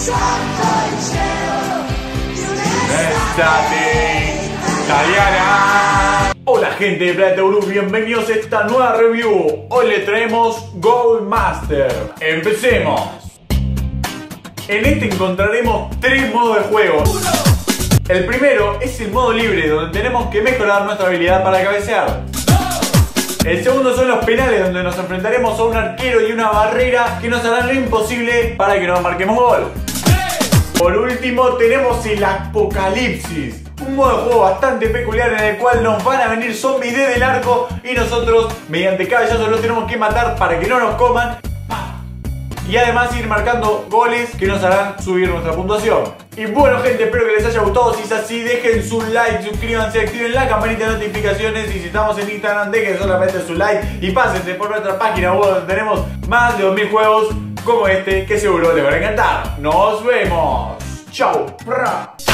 Italiana. Hola gente de Planeta Gurú, bienvenidos a esta nueva review. Hoy le traemos Gold Master. Empecemos. En este encontraremos tres modos de juego. El primero es el modo libre, donde tenemos que mejorar nuestra habilidad para cabecear. El segundo son los penales, donde nos enfrentaremos a un arquero y una barrera que nos harán lo imposible para que no marquemos gol. Por último tenemos el Apocalipsis, un modo de juego bastante peculiar en el cual nos van a venir zombies desde el arco y nosotros mediante cabezazos los tenemos que matar para que no nos coman. Y además ir marcando goles que nos harán subir nuestra puntuación. Y bueno gente, espero que les haya gustado. Si es así, dejen su like, suscríbanse, activen la campanita de notificaciones. Y si estamos en Instagram, dejen solamente su like y pásense por nuestra página web, donde tenemos más de 2000 juegos como este que seguro les van a encantar. ¡Nos vemos! ¡Chau!